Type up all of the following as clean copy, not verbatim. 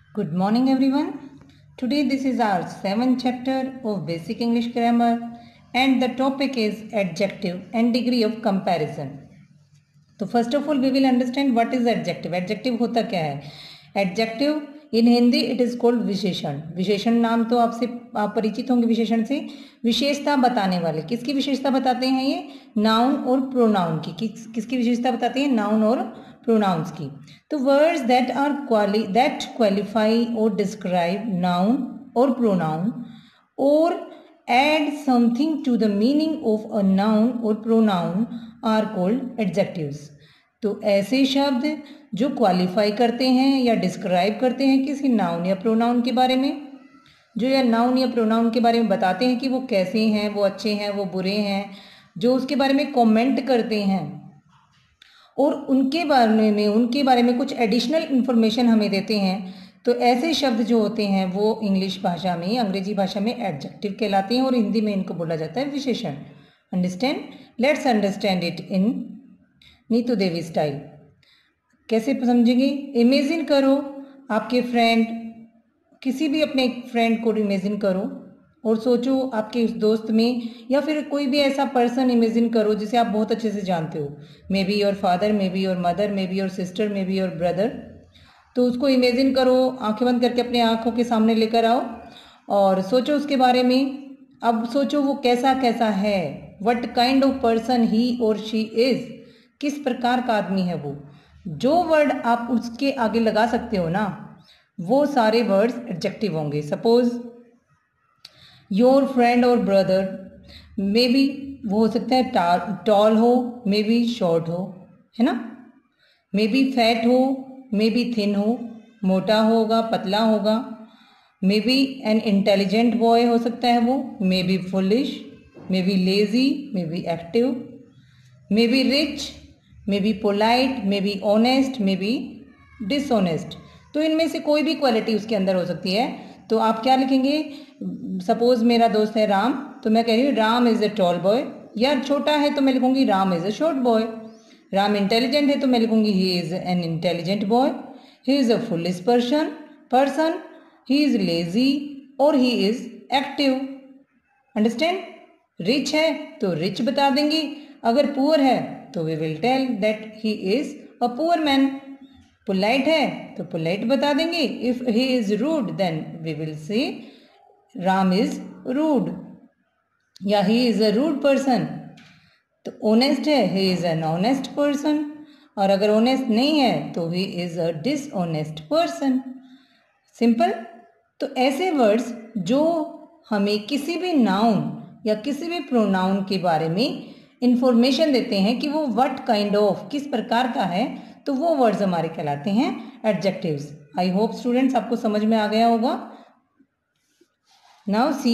Good morning everyone. Today this is our 7th chapter of Basic English Grammar and the topic is adjective and degree of comparison. तो first of all we will understand what is adjective. Adjective होता क्या है? Adjective in Hindi it is called विशेषण. विशेषण नाम तो आप परिचित होंगे विशेषण से. विशेषता बताने वाले. किसकी विशेषता बताते हैं ये? नाउन और प्रोनाउन की. किसकी विशेषता बताते हैं? नाउन और प्रोनाउंस की. तो वर्ड्स दैट क्वालिफाई और डिस्क्राइब नाउन और प्रोनाउन और add something to the meaning of a noun or pronoun are called adjectives. तो ऐसे शब्द जो क्वालिफाई करते हैं या डिस्क्राइब करते हैं किसी नाउन या प्रोनाउन के बारे में, जो या नाउन या प्रोनाउन के बारे में बताते हैं कि वो कैसे हैं, वो अच्छे हैं, वो बुरे हैं, जो उसके बारे में कमेंट करते हैं और उनके बारे में कुछ एडिशनल इंफॉर्मेशन हमें देते हैं, तो ऐसे शब्द जो होते हैं वो इंग्लिश भाषा में, अंग्रेजी भाषा में एडजेक्टिव कहलाते हैं और हिंदी में इनको बोला जाता है विशेषण. Understand? Let's understand it in Neetu Devi style. कैसे समझेंगे? इमेजिन करो आपके फ्रेंड, किसी भी अपने फ्रेंड को इमेजिन करो और सोचो आपके उस दोस्त में, या फिर कोई भी ऐसा पर्सन इमेजिन करो जिसे आप बहुत अच्छे से जानते हो. Maybe your father, maybe your mother, maybe your sister, maybe your brother. तो उसको इमेजिन करो, आंखें बंद करके अपने आंखों के सामने लेकर आओ और सोचो उसके बारे में. अब सोचो वो कैसा कैसा है. What kind of person he और शी इज. किस प्रकार का आदमी है वो. जो वर्ड आप उसके आगे लगा सकते हो ना, वो सारे वर्ड्स एडजेक्टिव होंगे. सपोज योर फ्रेंड और ब्रदर, मे बी वो हो सकता है टॉल हो, मे बी शॉर्ट हो, है ना. मे बी फैट हो, मे बी थिन हो, मोटा होगा, पतला होगा. Maybe an intelligent boy हो सकता है वो. Maybe foolish, maybe lazy, maybe active. Maybe rich, maybe polite, maybe honest, maybe dishonest. तो इनमें से कोई भी क्वालिटी उसके अंदर हो सकती है. तो आप क्या लिखेंगे? सपोज मेरा दोस्त है राम, तो मैं कह रही हूँ Ram is a tall boy. या छोटा है तो मैं लिखूंगी Ram is a short boy. Ram intelligent है तो मैं लिखूंगी he is an intelligent boy. He is a foolish person, he is lazy और he is active. Understand? Rich है तो रिच बता देंगे. अगर पुअर है तो we will tell that he is a poor man. Polite है तो पोलाइट बता देंगे. If he is rude then we will say Ram is rude या he is a rude person. तो ऑनेस्ट है, he is an honest person. और अगर honest नहीं है तो he is a dishonest person. Simple. तो ऐसे वर्ड्स जो हमें किसी भी नाउन या किसी भी प्रोनाउन के बारे में इंफॉर्मेशन देते हैं कि वो व्हाट काइंड ऑफ, किस प्रकार का है, तो वो वर्ड्स हमारे कहलाते हैं एडजेक्टिव्स. आई होप स्टूडेंट्स आपको समझ में आ गया होगा. नाउ सी,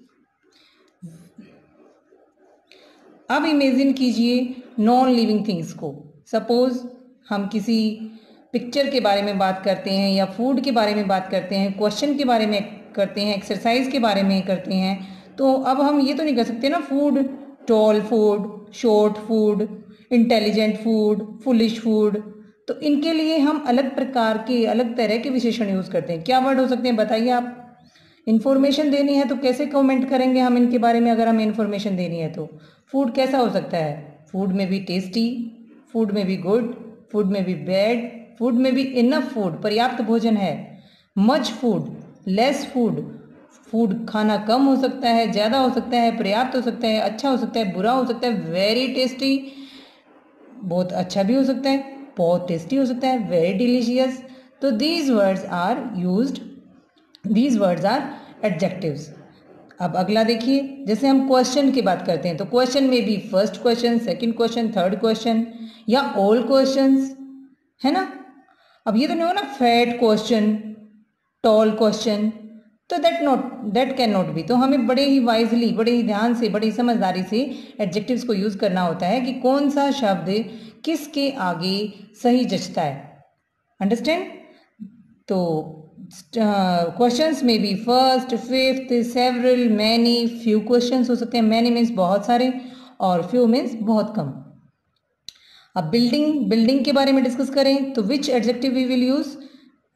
अब इमेजिन कीजिए नॉन लिविंग थिंग्स को. सपोज हम किसी पिक्चर के बारे में बात करते हैं या फूड के बारे में बात करते हैं, क्वेश्चन के बारे में करते हैं, एक्सरसाइज के बारे में करते हैं. तो अब हम ये तो नहीं कर सकते ना food, tall food, short food, intelligent food, foolish food. तो इनके लिए हम अलग प्रकार के, अलग तरह के विशेषण यूज करते हैं. क्या वर्ड हो सकते हैं बताइए आप? इन्फॉर्मेशन देनी है तो कैसे कमेंट करेंगे हम इनके बारे में? अगर हमें इन्फॉर्मेशन देनी है तो फूड कैसा हो सकता है? फूड में भी टेस्टी, फूड में भी गुड, फूड में भी बैड, फूड में भी इनफ फूड, पर्याप्त भोजन है. Much food, less food, food खाना कम हो सकता है, ज़्यादा हो सकता है, पर्याप्त हो सकता है, अच्छा हो सकता है, बुरा हो सकता है, वेरी टेस्टी, बहुत अच्छा भी हो सकता है, बहुत टेस्टी हो सकता है, वेरी डिलीशियस. तो these words are used, these words are adjectives. अब अगला देखिए, जैसे हम क्वेश्चन की बात करते हैं तो क्वेश्चन में भी first question, second question, third question या ऑल क्वेश्चंस, है ना. अब ये तो नहीं हो ना फैट क्वेश्चन, टॉल क्वेश्चन, तो दैट कैन नॉट बी. तो हमें बड़े ही वाइजली, बड़े ही ध्यान से, बड़ी समझदारी से एडजेक्टिव्स को यूज करना होता है कि कौन सा शब्द किसके आगे सही जचता है. अंडरस्टैंड? तो क्वेश्चंस में भी first, fifth, several, many, few questions हो सकते हैं. मैनी मीन्स बहुत सारे और फ्यू मीन्स बहुत कम. अब बिल्डिंग के बारे में डिस्कस करें तो which adjective we will use?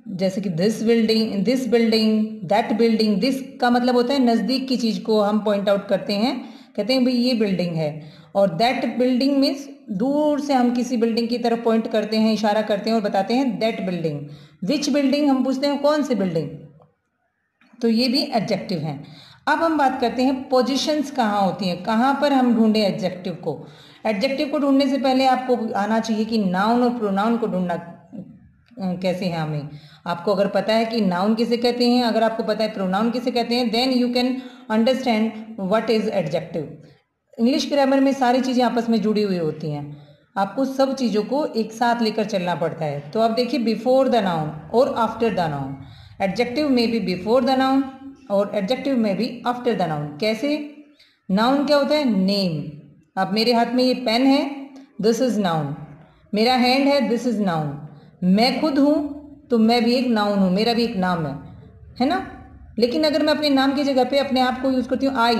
जैसे कि this building, that building. This का मतलब होता है नज़दीक की चीज़ को हम पॉइंट आउट करते हैं, कहते हैं भाई ये बिल्डिंग है। और दैट बिल्डिंग मीन्स दूर से हम किसी बिल्डिंग की तरफ पॉइंट करते हैं, इशारा करते हैं और बताते हैं दैट बिल्डिंग। विच बिल्डिंग, हम पूछते हैं कौन सी बिल्डिंग, तो ये भी एडजेक्टिव हैं। अब हम बात करते हैं पोजीशंस कहाँ होती हैं, कहाँ पर हम ढूंढें एडजेक्टिव को। एडजेक्टिव को ढूंढने से पहले आपको आना चाहिए कि नाउन और प्रोनाउन को ढूंढना कैसे है हमें। आपको अगर पता है कि नाउन किसे कहते हैं, अगर आपको पता है प्रोनाउन किसे कहते हैं, then you can understand what is adjective. English grammar में सारी चीज़ें आपस में जुड़ी हुई होती हैं, आपको सब चीज़ों को एक साथ लेकर चलना पड़ता है। तो आप देखिए बिफोर द नाउन और आफ्टर द नाउन, एडजेक्टिव में भी बिफोर द नाउन और एडजेक्टिव में भी आफ्टर द नाउन। कैसे? नाउन क्या होता है? नेम। अब मेरे हाथ में ये पेन है, दिस इज नाउन। मेरा हैंड है, दिस इज नाउन। मैं खुद हूँ तो मैं भी एक नाउन हूँ, मेरा भी एक नाम है ना। लेकिन अगर मैं अपने नाम की जगह पे अपने आप को यूज करती हूँ आई,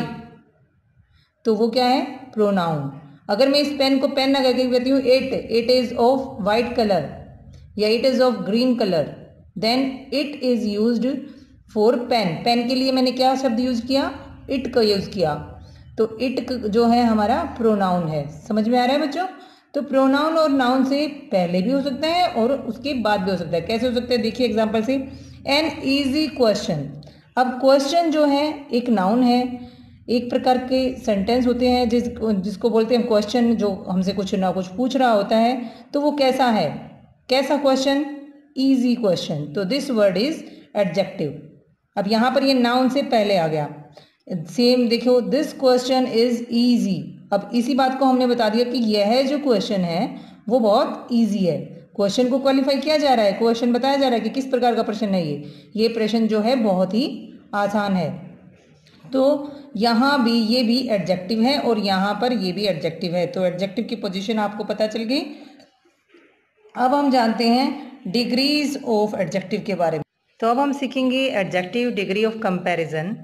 तो वो क्या है? प्रोनाउन। अगर मैं इस पेन को पेन लगा के कहती हूँ it is of white colour या it is of green colour, then it is used for pen. Pen के लिए मैंने क्या शब्द यूज किया? इट का यूज किया। तो इट जो है हमारा प्रोनाउन है। समझ में आ रहा है बच्चों? तो प्रोनाउन और नाउन से पहले भी हो सकता है और उसके बाद भी हो सकता है। कैसे हो सकता है? देखिए एग्जांपल से, एन इजी क्वेश्चन। अब क्वेश्चन जो है एक नाउन है, एक प्रकार के सेंटेंस होते हैं जिसको बोलते हैं क्वेश्चन, जो हमसे कुछ ना कुछ पूछ रहा होता है। तो वो कैसा है? कैसा क्वेश्चन? Easy question. तो दिस वर्ड इज एडजेक्टिव। अब यहाँ पर ये नाउन से पहले आ गया। सेम देखो, दिस क्वेश्चन इज ईजी। अब इसी बात को हमने बता दिया कि यह जो क्वेश्चन है वो बहुत ईजी है। क्वेश्चन को क्वालिफाई किया जा रहा है, क्वेश्चन बताया जा रहा है कि किस प्रकार का प्रश्न है ये प्रश्न जो है बहुत ही आसान है। तो यहाँ भी ये भी एडजेक्टिव है और यहाँ पर ये भी एडजेक्टिव है। तो एडजेक्टिव की पोजीशन आपको पता चल गई। अब हम जानते हैं डिग्रीज ऑफ एडजेक्टिव के बारे में। तो अब हम सीखेंगे एडजेक्टिव डिग्री ऑफ कंपैरिजन।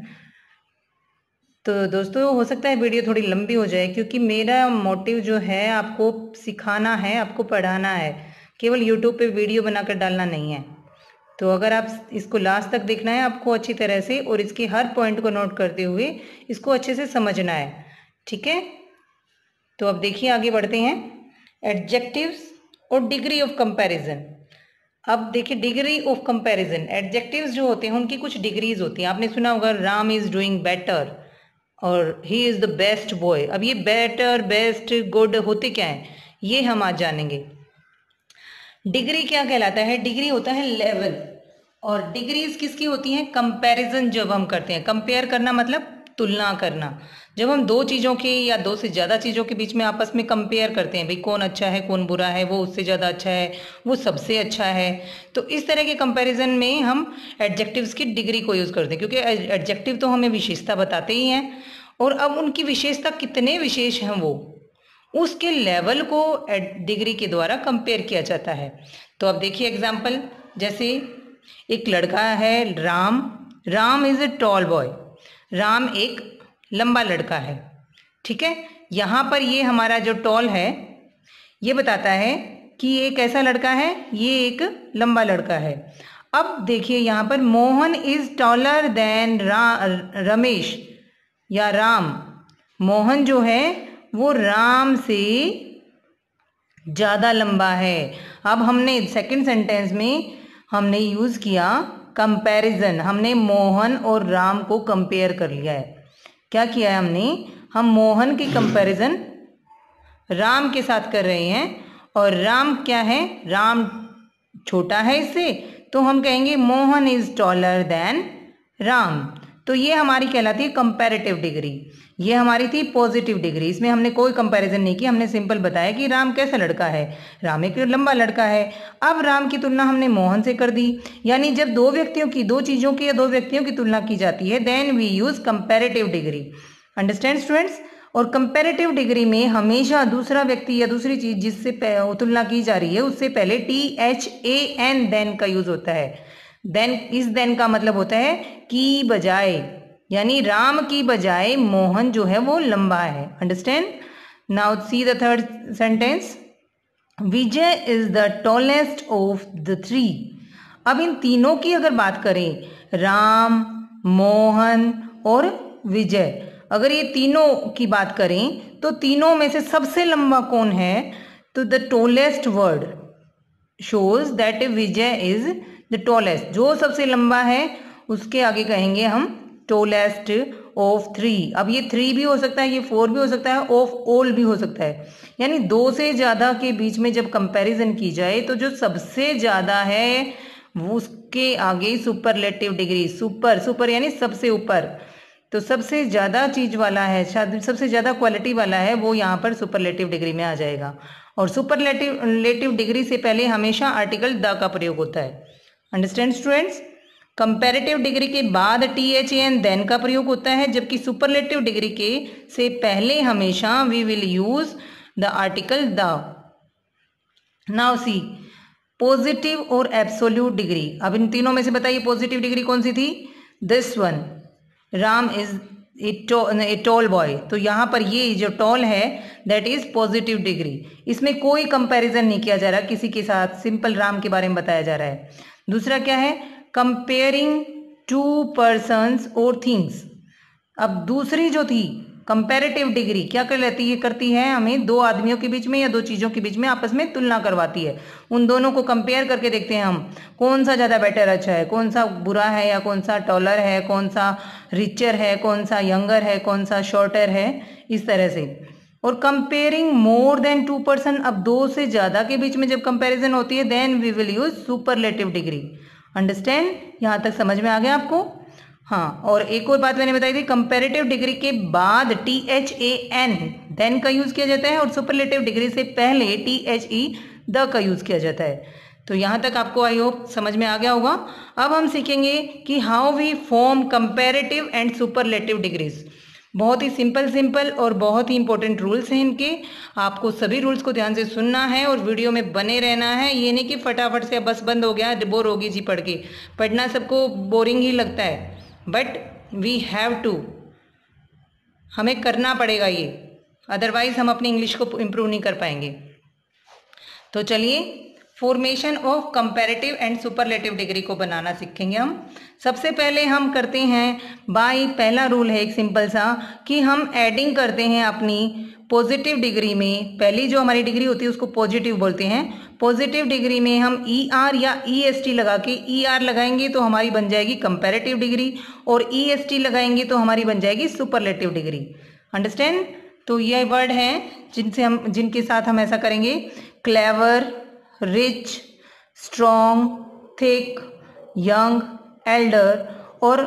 तो दोस्तों हो सकता है वीडियो थोड़ी लंबी हो जाए, क्योंकि मेरा मोटिव जो है आपको सिखाना है, आपको पढ़ाना है, केवल यूट्यूब पे वीडियो बनाकर डालना नहीं है। तो अगर आप इसको लास्ट तक देखना है आपको अच्छी तरह से, और इसके हर पॉइंट को नोट करते हुए इसको अच्छे से समझना है, ठीक है। तो अब देखिए आगे बढ़ते हैं, एडजेक्टिव्स और डिग्री ऑफ कंपैरिजन। अब देखिए डिग्री ऑफ कंपैरिजन, एडजेक्टिव्स जो होते हैं उनकी कुछ डिग्रीज होती हैं। आपने सुना होगा राम इज डूइंग बेटर और he is the best boy. अब ये बेटर, बेस्ट, गुड होते क्या हैं ये हम आज जानेंगे। डिग्री क्या कहलाता है? डिग्री होता है लेवल, और डिग्रीज किसकी होती हैं? कंपैरिजन जब हम करते हैं। कंपेयर करना मतलब तुलना करना। जब हम दो चीज़ों की या दो से ज़्यादा चीज़ों के बीच में आपस में कंपेयर करते हैं, भाई कौन अच्छा है कौन बुरा है, वो उससे ज़्यादा अच्छा है, वो सबसे अच्छा है, तो इस तरह के कंपैरिजन में हम एडजेक्टिव्स की डिग्री को यूज़ करते हैं, क्योंकि एडजेक्टिव तो हमें विशेषता बताते ही हैं। और अब उनकी विशेषता कितने विशेष हैं वो उसके लेवल को डिग्री के द्वारा कंपेयर किया जाता है। तो अब देखिए एग्जाम्पल, जैसे एक लड़का है Ram, Ram is a tall boy, Ram एक लंबा लड़का है, ठीक है। यहाँ पर ये हमारा जो टॉल है ये बताता है कि ये कैसा लड़का है, ये एक लंबा लड़का है। अब देखिए यहाँ पर Mohan is taller than Ramesh या राम। मोहन जो है वो राम से ज़्यादा लंबा है। अब हमने सेकंड सेंटेंस में हमने यूज़ किया कंपैरिजन, हमने मोहन और राम को कंपेयर कर लिया है। क्या किया है हमने? हम मोहन की कंपैरिजन राम के साथ कर रहे हैं, और राम क्या है? राम छोटा है इससे, तो हम कहेंगे Mohan is taller than Ram. तो ये हमारी कहलाती है कंपैरेटिव डिग्री। ये हमारी थी पॉजिटिव डिग्री, इसमें हमने कोई कंपैरिजन नहीं किया, हमने सिंपल बताया कि राम कैसा लड़का है, राम एक लंबा लड़का है। अब राम की तुलना हमने मोहन से कर दी, यानी जब दो व्यक्तियों की, दो चीज़ों की या दो व्यक्तियों की तुलना की जाती है, then we use comparative degree. Understand students? और कंपैरेटिव डिग्री में हमेशा दूसरा व्यक्ति या दूसरी चीज़ जिससे तुलना की जा रही है उससे पहले THAN देन का यूज होता है। देन, इस देन का मतलब होता है की बजाय, यानी राम की बजाय मोहन जो है वो लंबा है। Understand? Now see the third sentence, Vijay is the tallest of the three. अब इन तीनों की अगर बात करें, राम, मोहन और विजय, अगर ये तीनों की बात करें तो तीनों में से सबसे लंबा कौन है? तो the tallest word shows that Vijay is the tallest. जो सबसे लंबा है उसके आगे कहेंगे हम टोलेस्ट ऑफ थ्री। अब ये 3 भी हो सकता है, ये 4 भी हो सकता है, ऑफ ऑल भी हो सकता है। यानी 2 से ज़्यादा के बीच में जब कंपैरिजन की जाए तो जो सबसे ज़्यादा है वो उसके आगे सुपरलेटिव डिग्री, सुपर यानी सबसे ऊपर, तो सबसे ज़्यादा चीज़ वाला है, सबसे ज़्यादा क्वालिटी वाला है, वो यहाँ पर सुपरलेटिव डिग्री में आ जाएगा। और सुपरलेटिव डिग्री से पहले हमेशा आर्टिकल द का प्रयोग होता है। Understand students? कंपैरेटिव डिग्री के बाद THAN देन का प्रयोग होता है, जबकि सुपरलेटिव डिग्री के से पहले हमेशा we will use the article the. Now see positive और एब्सोल्यूट डिग्री। अब इन तीनों में से बताइए पॉजिटिव डिग्री कौन सी थी? This one, Ram is a tall boy. तो यहाँ पर ये जो टॉल है दैट इज पॉजिटिव डिग्री। इसमें कोई कंपैरिजन नहीं किया जा रहा किसी के साथ, सिंपल राम के बारे में बताया जा रहा है। दूसरा क्या है? कंपेयरिंग टू पर्सन्स और थिंग्स। अब दूसरी जो थी कंपैरेटिव डिग्री क्या करती है हमें 2 आदमियों के बीच में या 2 चीज़ों के बीच में आपस में तुलना करवाती है। उन दोनों को कंपेयर करके देखते हैं हम कौन सा ज़्यादा बेटर अच्छा है, कौन सा बुरा है या कौन सा टॉलर है, कौन सा रिचर है, कौन सा यंगर है, कौन सा शॉर्टर है, इस तरह से। और कंपेयरिंग मोर देन 2 पर्सन, अब 2 से ज़्यादा के बीच में जब कंपेरिजन होती है then we will use superlative degree. Understand? यहाँ तक समझ में आ गया आपको? हाँ, और एक और बात मैंने बताई थी, कंपैरेटिव डिग्री के बाद THAN देन का यूज किया जाता है और सुपरलेटिव डिग्री से पहले THE द का यूज किया जाता है। तो यहाँ तक आपको आई होप समझ में आ गया होगा। अब हम सीखेंगे कि how we form comparative and superlative degrees. बहुत ही सिंपल और बहुत ही इंपॉर्टेंट रूल्स हैं इनके। आपको सभी रूल्स को ध्यान से सुनना है और वीडियो में बने रहना है। ये नहीं कि फटाफट से बस बंद हो गया, बोर होगी जी पढ़ के। पढ़ना सबको बोरिंग ही लगता है, बट वी हैव टू, हमें करना पड़ेगा ये, अदरवाइज हम अपनी इंग्लिश को इम्प्रूव नहीं कर पाएंगे। तो चलिए formation of comparative and superlative degree को बनाना सीखेंगे हम। सबसे पहले हम करते हैं बाय, पहला रूल है एक सिंपल सा कि हम एडिंग करते हैं अपनी पॉजिटिव डिग्री में। पहली जो हमारी डिग्री होती है उसको पॉजिटिव बोलते हैं। पॉजिटिव डिग्री में हम ER या EST लगा के, ER लगाएंगे तो हमारी बन जाएगी कंपैरेटिव डिग्री और EST लगाएंगे तो हमारी बन जाएगी सुपरलेटिव डिग्री। अंडरस्टैंड? तो ये वर्ड हैं जिनके साथ हम ऐसा करेंगे। Clever, rich, strong, thick, young, elder और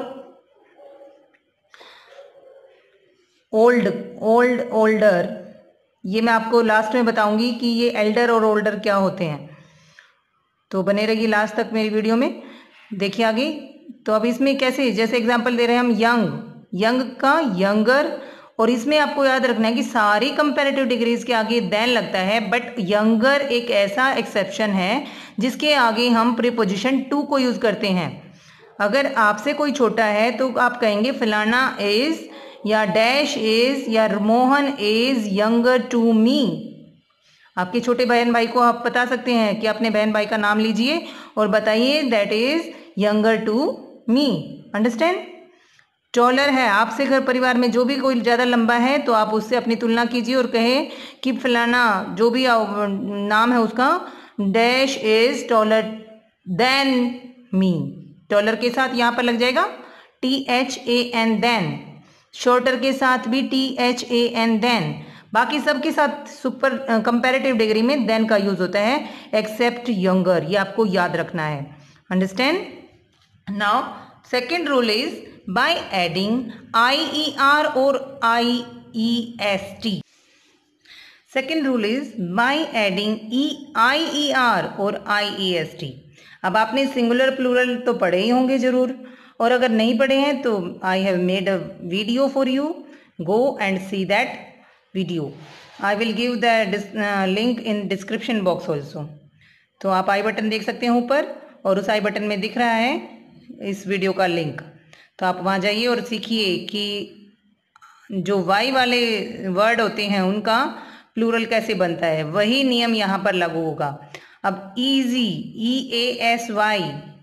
ओल्डर। ये मैं आपको लास्ट में बताऊंगी कि ये एल्डर और ओल्डर क्या होते हैं, तो बने रहिए लास्ट तक मेरी वीडियो में, देखिए आगे। तो अब इसमें कैसे, जैसे एग्जांपल दे रहे हैं हम यंग का यंगर, और इसमें आपको याद रखना है कि सारी कंपैरेटिव डिग्रीज के आगे देन लगता है, बट यंगर एक ऐसा एक्सेप्शन है जिसके आगे हम प्रीपोजिशन टू को यूज करते हैं। अगर आपसे कोई छोटा है तो आप कहेंगे फलाना इज या डैश इज या Mohan is younger to me. आपके छोटे बहन भाई को आप बता सकते हैं कि अपने बहन भाई का नाम लीजिए और बताइए that is younger to me. Understand? Taller है, आपसे घर परिवार में जो भी कोई ज़्यादा लंबा है तो आप उससे अपनी तुलना कीजिए और कहें कि फलाना जो भी नाम है उसका dash is taller than me. Taller के साथ यहाँ पर लग जाएगा THAN देन, शॉर्टर के साथ भी THAN देन, बाकी सबके साथ सुपर कंपैरेटिव डिग्री में देन का यूज होता है एक्सेप्ट यंगर। ये आपको याद रखना है। Understand? Now second rule is by adding IER or IEST. Second rule is by adding IER or IEST. अब आपने सिंगुलर प्लूरल तो पढ़े ही होंगे जरूर, और अगर नहीं पढ़े हैं तो I have made a video for you. Go and see that video. I will give the link in description box also. तो आप आई बटन देख सकते हैं ऊपर, और उस आई बटन में दिख रहा है इस वीडियो का लिंक। तो आप वहाँ जाइए और सीखिए कि जो वाई वाले वर्ड होते हैं उनका प्लूरल कैसे बनता है, वही नियम यहाँ पर लागू होगा। अब easy, EASY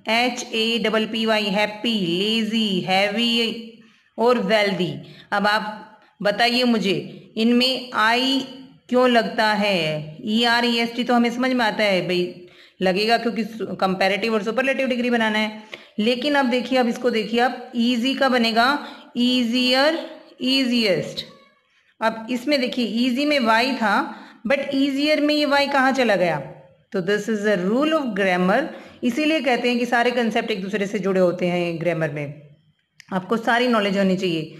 HAPPY, happy, lazy, heavy और वेल्दी। अब आप बताइए मुझे इनमें आई क्यों लगता है? ER EST तो हमें समझ में आता है भाई, लगेगा क्योंकि कंपैरेटिव और सुपरलेटिव डिग्री बनाना है। लेकिन अब देखिए, अब इसको देखिए, आप इजी का बनेगा ईजियर, ईजिएस्ट। अब इसमें देखिए इजी में वाई था, बट ईजियर में ये वाई कहाँ चला गया? तो this is a rule of grammar. इसीलिए कहते हैं कि सारे कंसेप्ट एक दूसरे से जुड़े होते हैं ग्रामर में। आपको सारी नॉलेज होनी चाहिए।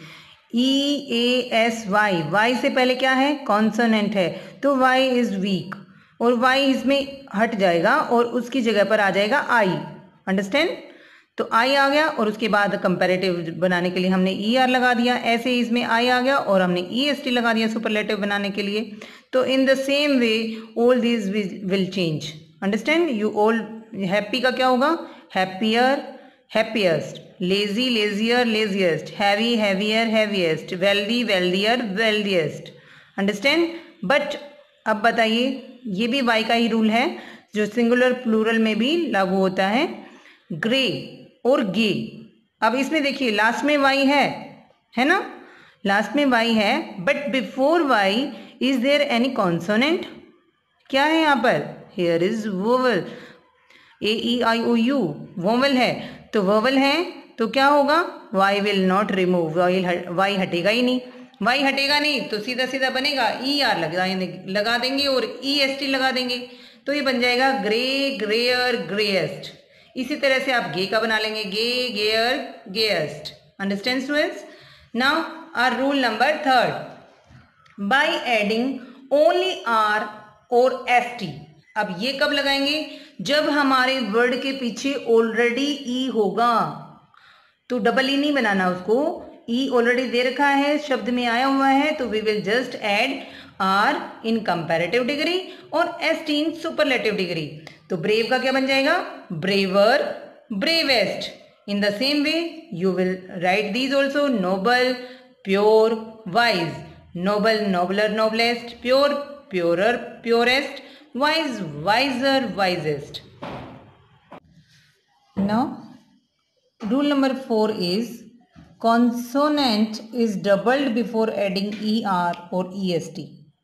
EASY, वाई से पहले क्या है? कॉन्सोनेंट है, तो वाई इज वीक और वाई इसमें हट जाएगा और उसकी जगह पर आ जाएगा आई। अंडरस्टैंड? तो आई आ गया और उसके बाद कंपैरेटिव बनाने के लिए हमने ER लगा दिया, ऐसे इसमें आई आ गया और हमने EST लगा दिया सुपरलेटिव बनाने के लिए। तो in the same way all these will change. Understand? You all, happy का क्या होगा? Happier, happiest, lazy, lazier, laziest, heavy, heavier, heaviest, wealthy, wealthier, wealthiest. Understand? But अब बताइए, ये भी वाई का ही रूल है जो सिंगुलर प्लूरल में भी लागू होता है। ग्रे और गे, अब इसमें देखिए लास्ट में वाई है ना? लास्ट में वाई है, but before Y is there any consonant? क्या है यहाँ पर? Here is vowel, AEIOU vowel है। तो वोवल है तो क्या होगा? Y will not remove, Y हटेगा ही नहीं। वाई हटेगा नहीं तो सीधा सीधा बनेगा ER लगा देंगे और EST लगा देंगे, तो ये बन जाएगा ग्रे, ग्रेयर, ग्रेएस्ट। इसी तरह से आप गे का बना लेंगे, gay, gayer, gayest. Understand students? Now our rule number 3, by adding only R और ST। अब ये कब लगाएंगे? जब हमारे वर्ड के पीछे ऑलरेडी ई होगा। तो डबल ई नहीं बनाना उसको, ई ऑलरेडी दे रखा है, शब्द में आया हुआ है, तो we will just add R in comparative degree और ST इन सुपरलेटिव डिग्री। तो ब्रेव का क्या बन जाएगा? Braver, bravest. In the same way you will write these also, noble, pure, wise. Noble, nobler, noblest, pure, purer, purest, wise, wiser, wisest. Now, rule number 4 is consonant is doubled before adding ER or EST.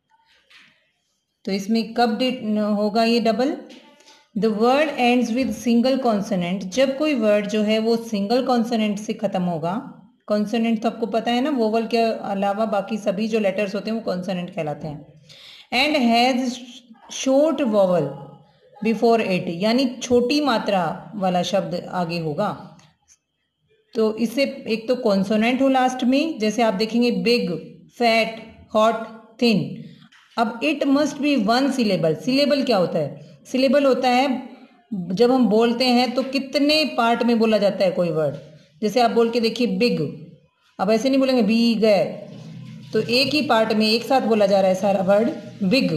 तो इसमें कब होगा ये double? The word ends with single consonant. जब कोई word जो है वो सिंगल कॉन्सोनेंट से खत्म होगा। कॉन्सोनेंट तो आपको पता है ना, वोवल के अलावा बाकी सभी जो लेटर्स होते हैं वो कॉन्सोनेंट कहलाते हैं। And has short vowel before it, यानी छोटी मात्रा वाला शब्द आगे होगा। तो इससे एक तो कॉन्सोनेंट हो लास्ट में, जैसे आप देखेंगे बिग, फैट, हॉट, थिन। अब it must be one syllable. Syllable क्या होता है? सिलेबल होता है जब हम बोलते हैं तो कितने पार्ट में बोला जाता है कोई वर्ड। जैसे आप बोल के देखिए बिग, अब ऐसे नहीं बोलेंगे बिग, तो एक ही पार्ट में एक साथ बोला जा रहा है सारा word big.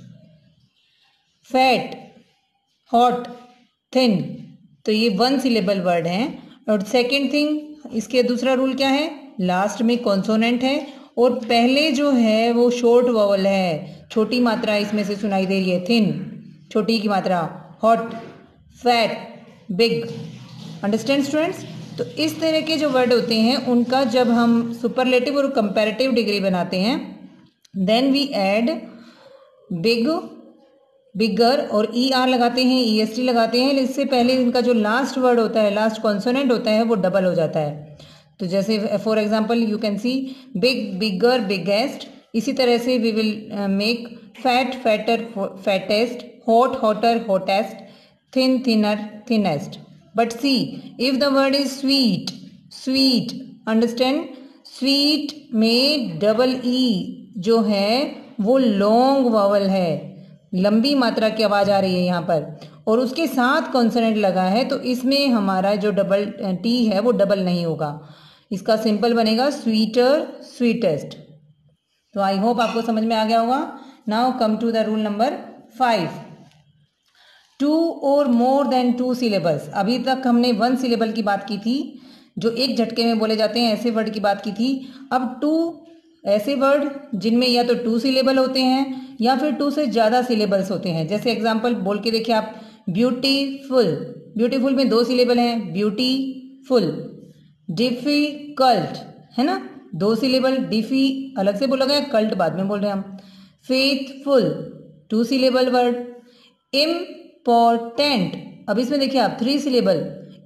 Fat, hot, thin, तो ये वन सिलेबल वर्ड हैं। और सेकंड थिंग, इसके दूसरा रूल क्या है? लास्ट में कॉन्सोनेंट है और पहले जो है वो शॉर्ट वोवल है, छोटी मात्रा इसमें से सुनाई दे रही है, थिन, छोटी की मात्रा, hot, fat, big. Understand students? तो इस तरह के जो वर्ड होते हैं उनका जब हम सुपरलेटिव और कंपैरेटिव डिग्री बनाते हैं, then we add big, bigger और ER लगाते हैं, EST लगाते हैं। इससे पहले इनका जो लास्ट वर्ड होता है, लास्ट कॉन्सोनेंट होता है, वो डबल हो जाता है। तो जैसे for example you can see big, bigger, biggest. इसी तरह से we will make fat, fatter, fattest, hot, hotter, hottest, thin, thinner, thinnest. But see if the word is sweet, sweet, understand? Sweet में double E जो है वो long vowel है, लंबी मात्रा की आवाज आ रही है यहाँ पर, और उसके साथ कॉन्सोनेंट लगा है, तो इसमें हमारा जो डबल T है वो डबल नहीं होगा। इसका सिंपल बनेगा स्वीटर, स्वीटेस्ट। तो आई होप आपको समझ में आ गया होगा। Now come to the rule number 5, 2 और मोर देन 2 सिलेबल्स। अभी तक हमने 1 सिलेबल की बात की थी, जो एक झटके में बोले जाते हैं, ऐसे वर्ड की बात की थी। अब 2 ऐसे वर्ड जिनमें या तो 2 सिलेबल होते हैं या फिर 2 से ज़्यादा सिलेबल्स होते हैं। जैसे एग्जांपल बोल के देखिए आप, ब्यूटीफुल, ब्यूटीफुल में 2 सिलेबल हैं, ब्यूटीफुल। डिफिकल्ट है ना, 2 सिलेबल, डिफी अलग से बोला गया, कल्ट बाद में बोल रहे हैं हम। Faithful 2 syllable word. इम्पोर्टेंट, अब इसमें देखिए आप 3 syllable,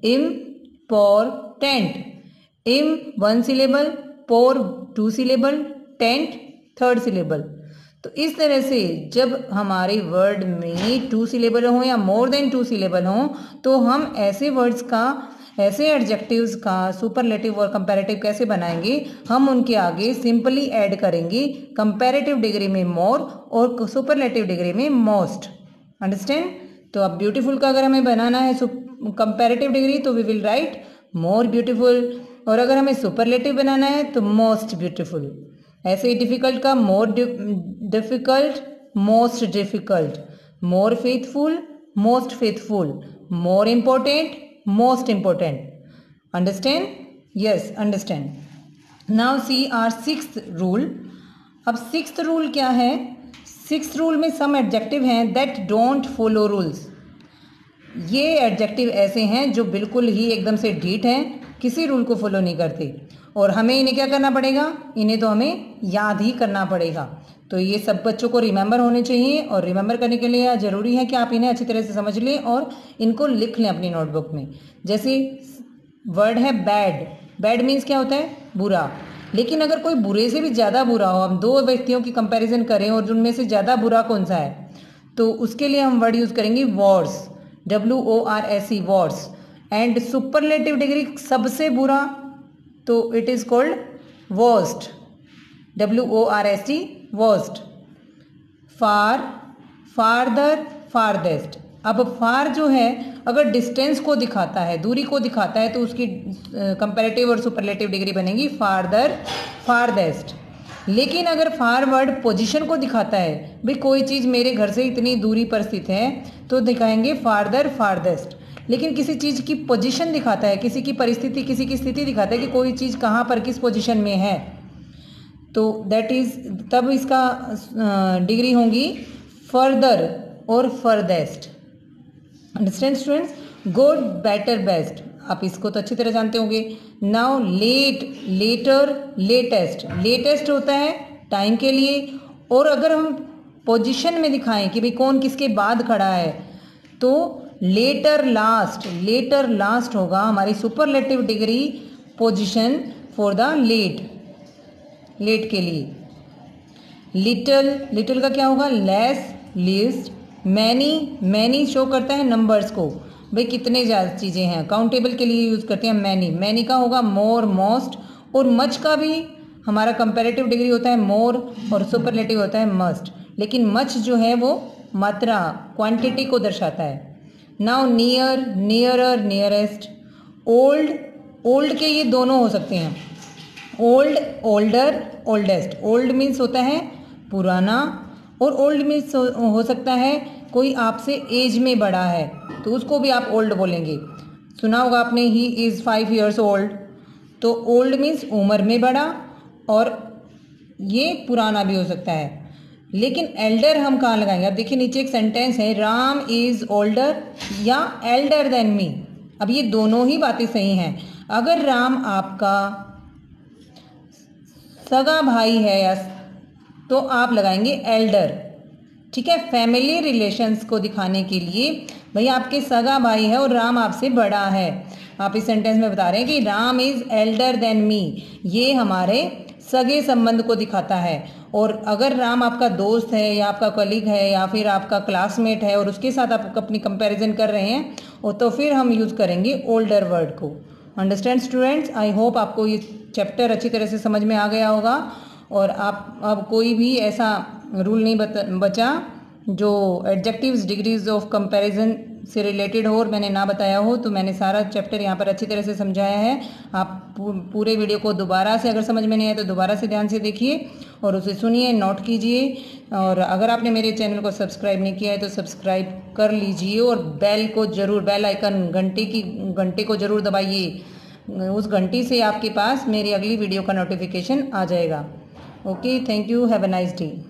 important. Im 1 syllable, por 2 syllable, tent 3rd syllable. तो इस तरह से जब हमारे वर्ड में 2 सिलेबल हो या मोर देन 2 सिलेबल हो तो हम ऐसे वर्ड्स का, ऐसे एडजेक्टिव्स का सुपरलेटिव और कंपैरेटिव कैसे बनाएंगे, हम उनके आगे सिंपली ऐड करेंगे कंपैरेटिव डिग्री में मोर और सुपरलेटिव डिग्री में मोस्ट। अंडरस्टैंड? तो अब ब्यूटीफुल का अगर हमें बनाना है कंपैरेटिव डिग्री तो we will write more beautiful, और अगर हमें सुपरलेटिव बनाना है तो मोस्ट ब्यूटीफुल। ऐसे ही डिफिकल्ट का more difficult, most difficult, more faithful, most faithful, more important, most important. Understand? Yes, understand. Now see our 6th rule. अब 6th रूल क्या है? 6th रूल में सम एडजेक्टिव हैं दैट डोंट फॉलो रूल्स। ये adjective ऐसे हैं जो बिल्कुल ही एकदम से ढीठ हैं, किसी रूल को फॉलो नहीं करते, और हमें इन्हें क्या करना पड़ेगा? इन्हें तो हमें याद ही करना पड़ेगा। तो ये सब बच्चों को रिमेंबर होने चाहिए, और रिमेंबर करने के लिए ज़रूरी है कि आप इन्हें अच्छी तरह से समझ लें और इनको लिख लें अपनी नोटबुक में। जैसे वर्ड है बैड। बैड मीन्स क्या होता है? बुरा। लेकिन अगर कोई बुरे से भी ज़्यादा बुरा हो, हम 2 व्यक्तियों की कंपैरिजन करें और उनमें से ज़्यादा बुरा कौन सा है, तो उसके लिए हम वर्ड यूज़ करेंगे worse, WORSE, worse. And superlative degree सबसे बुरा, तो it is called worst, WORST, worst. Far, farther, farthest. अब फार जो है अगर डिस्टेंस को दिखाता है, दूरी को दिखाता है, तो उसकी कंपैरेटिव और सुपरलेटिव डिग्री बनेगी फारदर, फारदेस्ट। लेकिन अगर फार वर्ड पोजीशन को दिखाता है, भाई कोई चीज़ मेरे घर से इतनी दूरी पर स्थित है, तो दिखाएंगे फारदर, फारदेस्ट। लेकिन किसी चीज़ की पोजीशन दिखाता है, किसी की परिस्थिति, किसी की स्थिति दिखाता है कि कोई चीज़ कहाँ पर किस पोजीशन में है, तो दैट इज, तब इसका डिग्री होंगी फर्दर और furthest. Understand students? Good, better, best, आप इसको तो अच्छी तरह जानते होंगे। Now late, later, latest. Latest होता है टाइम के लिए, और अगर हम पोजीशन में दिखाएं कि भाई कौन किसके बाद खड़ा है, तो लेटर लास्ट, लेटर लास्ट होगा हमारी superlative degree position for the late, late के लिए। लिटल, लिटल का क्या होगा? Less, least. Many, many show करता है नंबर्स को, भाई कितने ज़्यादा चीज़ें हैं, काउंटेबल के लिए यूज़ करते हैं मैनी। मैनी का होगा मोर, मोस्ट। और मच का भी हमारा कंपैरेटिव डिग्री होता है मोर और सुपरलेटिव होता है मस्ट। लेकिन मच जो है वो मात्रा, क्वांटिटी को दर्शाता है। Now near, nearer, nearest. Old, old के ये दोनों हो सकते हैं, old, older, oldest. Old means होता है पुराना, और ओल्ड मीन्स हो सकता है कोई आपसे एज में बड़ा है, तो उसको भी आप ओल्ड बोलेंगे। सुना होगा आपने, ही इज़ 5 years ओल्ड, तो ओल्ड मीन्स उम्र में बड़ा, और ये पुराना भी हो सकता है। लेकिन एल्डर हम कहाँ लगाएंगे? अब देखिए नीचे एक सेंटेंस है, राम इज़ ओल्डर या एल्डर देन मी। अब ये दोनों ही बातें सही हैं। अगर राम आपका सगा भाई है या, तो आप लगाएंगे एल्डर, ठीक है। फैमिली रिलेशंस को दिखाने के लिए, भाई आपके सगा भाई है और राम आपसे बड़ा है, आप इस सेंटेंस में बता रहे हैं कि Ram is elder than me, ये हमारे सगे संबंध को दिखाता है। और अगर राम आपका दोस्त है या आपका कलीग है या फिर आपका क्लासमेट है और उसके साथ आप अपनी कंपैरिजन कर रहे हैं, और तो फिर हम यूज़ करेंगे ओल्डर वर्ड को। Understand students? आई होप आपको ये चैप्टर अच्छी तरह से समझ में आ गया होगा, और आप अब कोई भी ऐसा रूल नहीं बचा जो एडजेक्टिव्स डिग्रीज ऑफ कंपैरिजन से रिलेटेड हो और मैंने ना बताया हो। तो मैंने सारा चैप्टर यहाँ पर अच्छी तरह से समझाया है। आप पूरे वीडियो को दोबारा से, अगर समझ में नहीं आया तो दोबारा से ध्यान से देखिए और उसे सुनिए, नोट कीजिए। और अगर आपने मेरे चैनल को सब्सक्राइब नहीं किया है तो सब्सक्राइब कर लीजिए, और बेल को ज़रूर, बेल आइकन, घंटे को ज़रूर दबाइए। उस घंटी से आपके पास मेरी अगली वीडियो का नोटिफिकेशन आ जाएगा। Okay, thank you, have a nice day.